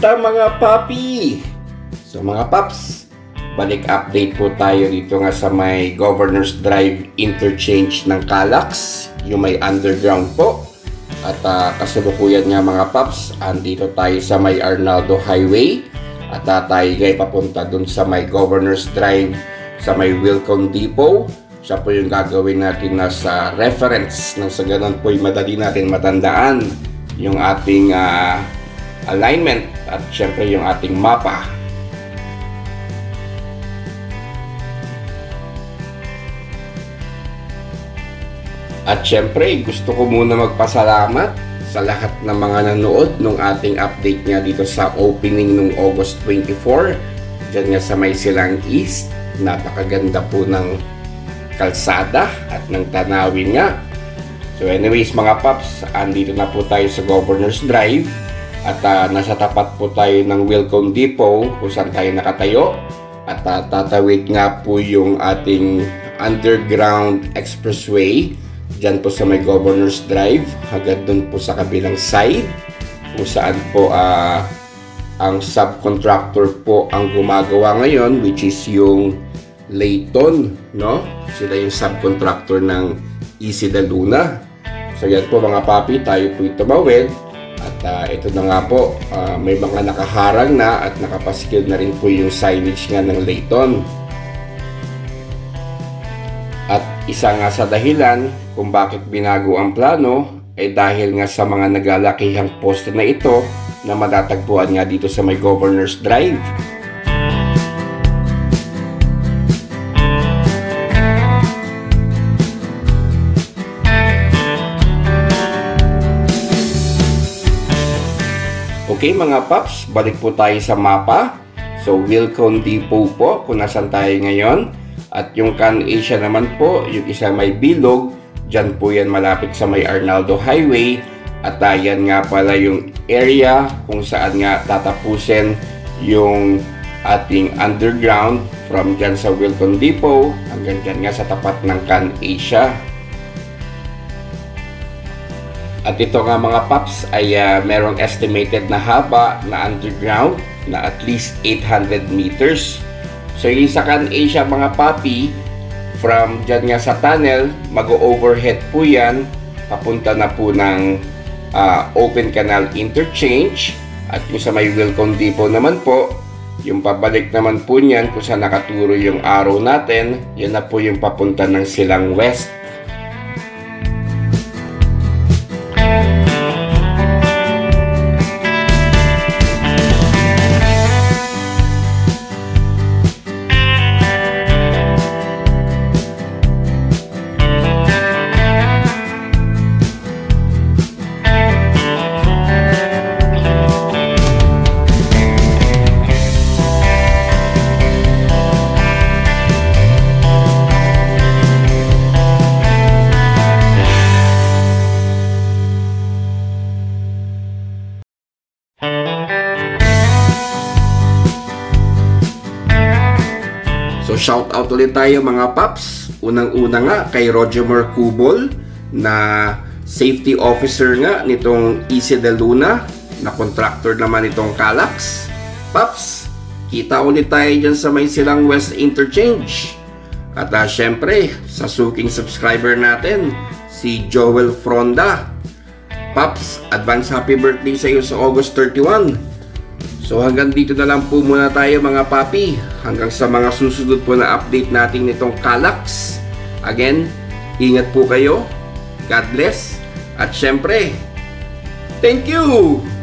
Kamusta mga papi? So mga paps, balik update po tayo dito nga sa may Governor's Drive interchange ng Calax, yung may underground po. At kasalukuyan nga mga paps, andito tayo sa may Arnaldo Highway. At tayo gay papunta dun sa may Governor's Drive, sa may Wilcon Depot. Siya po yung gagawin natin na sa reference nang sa ganun po yung madali natin matandaan yung ating alignment at syempre yung ating mapa. At syempre gusto ko muna magpasalamat sa lahat ng mga nanood nung ating update nga dito sa opening nung August 24 dyan nga sa may Silang East. Napakaganda po ng kalsada at ng tanawin nga. So anyways mga paps, andito na po tayo sa Governor's Drive. At nasa tapat po tayo ng Wilcon Depot kung saan tayo nakatayo. At tatawid nga po yung ating underground expressway dyan po sa may Governor's Drive hanggang dun po sa kabilang side kung saan po ang subcontractor po ang gumagawa ngayon, which is yung Layton, no? Sila yung subcontractor ng Easy de Luna. So yan po mga papi, tayo po tumawid. At ito na nga po, may mga nakaharang na at nakapaskil na rin po yung signage nga ng Layton. At isa nga sa dahilan kung bakit binago ang plano ay dahil nga sa mga naglalakihang poste na ito na matatagpuan nga dito sa may Governor's Drive. Okay mga paps, balik po tayo sa mapa. So Wilcon Depot po kung nasan tayo ngayon. At yung CanAsia naman po, yung isa may bilog, dyan po yan malapit sa may Arnaldo Highway. At yan nga pala yung area kung saan nga tatapusin yung ating underground from dyan sa Wilcon Depot hanggang dyan nga sa tapat ng CanAsia. At ito nga mga paps ay merong estimated na haba na underground na at least 800 meters. So yung sa CanAsia mga papi, from dyan nga sa tunnel, mag-overhead po yan, papunta na po ng Open Canal Interchange. At yung sa may Wilcon Depot naman po, yung pabalik naman po niyan kung saan nakaturo yung arrow natin, yan na po yung papunta ng Silang West. So shout out ulit tayo mga paps. Unang-una nga kay Roger Mercubol na safety officer nga nitong Easy de Luna, na contractor naman nitong Calax. Paps, kita ulit tayo dyan sa may Silang West Interchange. At syempre sa suking subscriber natin, si Joel Fronda. Paps, advance happy birthday sa iyo sa August 31. So hanggang dito na lang po muna tayo mga papi. Hanggang sa mga susunod po na update natin nitong Calax. Again, ingat po kayo. God bless. At syempre, thank you!